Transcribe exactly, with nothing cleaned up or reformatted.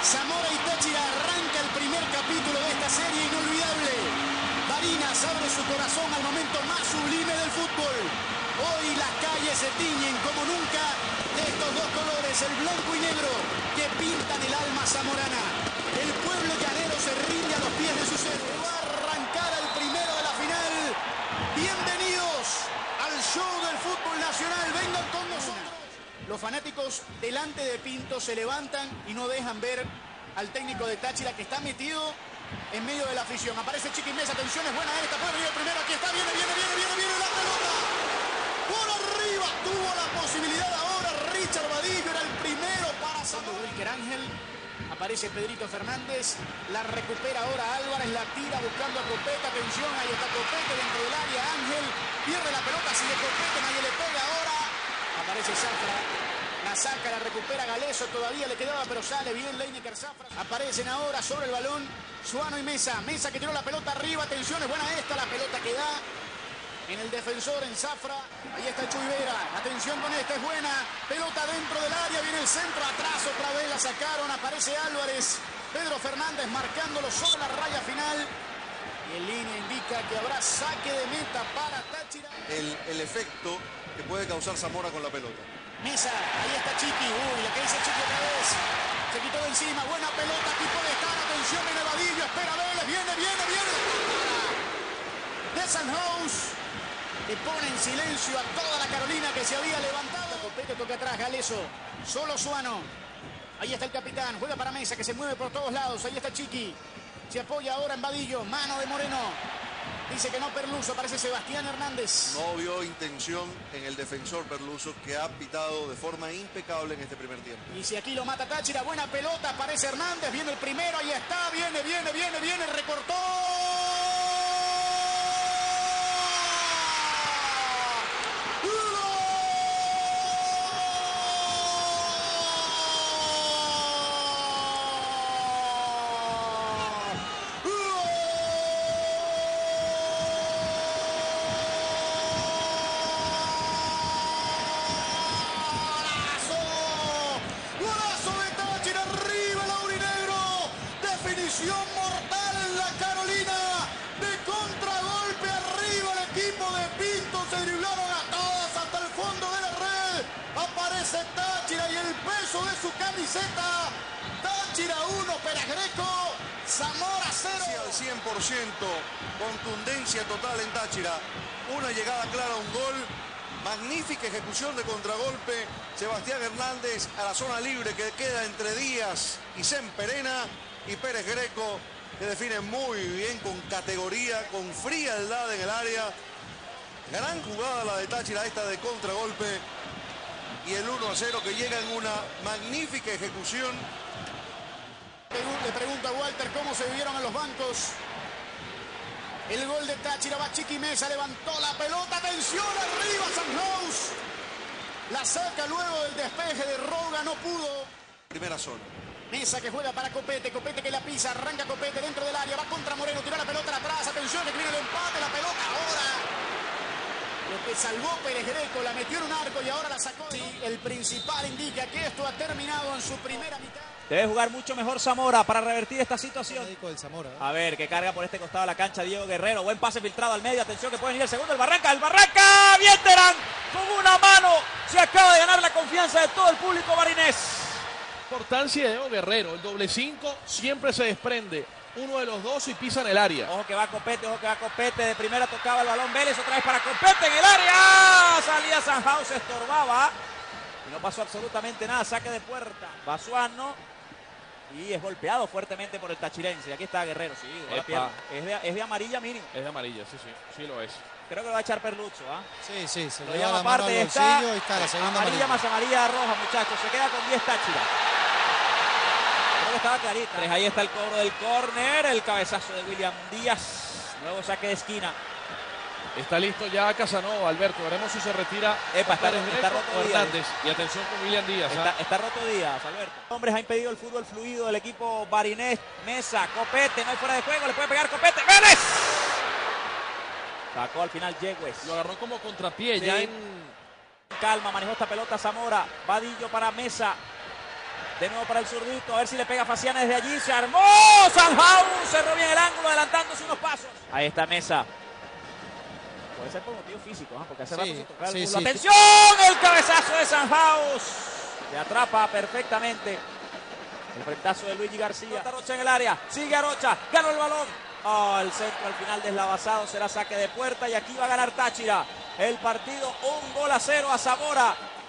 Zamora y Táchira arranca el primer capítulo de esta serie inolvidable. Barinas abre su corazón al momento más sublime del fútbol. Hoy las calles se tiñen como nunca de estos dos colores, el blanco y negro, que pintan el alma zamorana. El pueblo llanero se rinde a los pies de sus héroes. Va a arrancar el primero de la final. Bienvenidos al show del fútbol nacional. Vengan con nosotros. Los fanáticos delante de Pinto se levantan y no dejan ver al técnico de Táchira, que está metido en medio de la afición. Aparece Chiqui Mesa, atención, es buena esta, puede venir el primero, aquí está, viene, viene, viene, viene, viene la pelota. Por arriba tuvo la posibilidad ahora Richard Vadillo, era el primero para Zamora. Wilker Ángel, aparece Pedrito Fernández, la recupera ahora Álvarez, la tira buscando a Copete, atención, ahí está Copete dentro del área, Ángel pierde la pelota, sigue Copete, nadie le pega ahora. Aparece Zafra, la saca, la recupera Galeso, todavía le quedaba, pero sale bien Leinecker Zafra. Aparecen ahora sobre el balón Suano y Mesa. Mesa que tiró la pelota arriba, atención, es buena esta, la pelota que da en el defensor, en Zafra. Ahí está Chuy Vera, atención con esta, es buena. Pelota dentro del área, viene el centro, atrás otra vez la sacaron, aparece Álvarez. Pedro Fernández marcándolo sobre la raya final. Y en línea indica que habrá saque de meta para Táchira. El, el efecto que puede causar Zamora con la pelota. Mesa, ahí está Chiqui, uy, la que dice Chiqui otra vez. Se quitó de encima, buena pelota, aquí puede estar, atención, viene Vadillo, espera Vélez, viene, viene, viene. De Sanhaus, que pone en silencio a toda la Carolina que se había levantado. Copete toca atrás, Galeso, solo Suano. Ahí está el capitán, juega para Mesa, que se mueve por todos lados, ahí está Chiqui. Se apoya ahora en Vadillo, mano de Moreno. Dice que no Perluso, parece Sebastián Hernández. No vio intención en el defensor Perluso, que ha pitado de forma impecable en este primer tiempo. Y si aquí lo mata Táchira, buena pelota, aparece Hernández, viene el primero, ahí está, viene, viene, viene, viene, recortó. Mortal en la Carolina, de contragolpe arriba el equipo de Pinto, se driblaron a todas hasta el fondo de la red. Aparece Táchira y el peso de su camiseta. Táchira uno, Pérez Greco, Zamora cero. Sí, al cien por ciento, contundencia total en Táchira, una llegada clara, un gol, magnífica ejecución de contragolpe. Sebastián Hernández a la zona libre que queda entre Díaz y Semperena. Y Pérez Greco, que define muy bien, con categoría, con frialdad en el área. Gran jugada la de Táchira, esta de contragolpe. Y el uno a cero que llega en una magnífica ejecución. Le pregunta a Walter cómo se vivieron en los bancos. El gol de Táchira, va Chiqui Mesa, levantó la pelota, atención, arriba Sanhaus. La saca luego del despeje de Roga, no pudo. Primera zona. Mesa que juega para Copete, Copete que la pisa, arranca Copete dentro del área, va contra Moreno, tira la pelota atrás, atención que viene el empate, la pelota ahora. Lo que salvó Pérez Greco, la metió en un arco y ahora la sacó. Sí, el principal indica que esto ha terminado en su primera mitad. Debe jugar mucho mejor Zamora para revertir esta situación. Del Zamora, ¿eh? A ver, que carga por este costado de la cancha Diego Guerrero. Buen pase filtrado al medio. Atención que puede venir el segundo. El Barranca, el Barranca. Bien Terán. Con una mano se acaba de ganar la confianza de todo el público barinés. Importancia de Diego Guerrero. El doble cinco siempre se desprende. Uno de los dos y pisa en el área. Ojo que va Copete, ojo que va Copete. De primera tocaba el balón Vélez. Otra vez para Copete en el área. Salía Sanhaus, estorbaba. Y no pasó absolutamente nada. Saque de puerta. Va Suano. Y es golpeado fuertemente por el tachirense. Aquí está Guerrero, sí. Es de, es de amarilla mínimo. Es de amarilla, sí, sí. Sí lo es. Creo que lo va a echar Perlucho, ¿ah? Sí, sí, se lo le llama da la mano aparte. al Está, bolsillo y está la segunda amarilla amarilla. más amarilla roja, muchachos. Se queda con diez Táchira. Creo que estaba clarita. Ahí está el cobro del córner. El cabezazo de William Díaz. Nuevo saque de esquina. Está listo ya Casanova, Alberto. Veremos si se retira. Epa, está, Pérez está Greco roto o Díaz. Hernández. Y atención con William Díaz. Está, ¿ah? está roto Díaz, Alberto. Hombres ha impedido el fútbol fluido del equipo barinés. Mesa, Copete, no hay fuera de juego. Le puede pegar Copete. ¡Vélez! Sacó al final Yegües. Lo agarró como contrapié. Sí. Ya en... Calma, manejó esta pelota Zamora. Vadillo para Mesa. De nuevo para el zurdito, a ver si le pega Faciana desde allí. Se armó Sanhaus, cerró bien el ángulo, adelantándose unos pasos. Ahí está Mesa. Puede ser por motivo físico, ¿eh? Porque hace rato Sí, se tocaba el sí, culo. sí. ¡Atención! El cabezazo de Sanhaus. Se atrapa perfectamente. El frentazo de Luigi García. Arocha en el área. Sigue Arocha. Ganó el balón. Oh, el centro al final deslavazado. Será saque de puerta. Y aquí va a ganar Táchira. El partido un gol a cero a Zamora.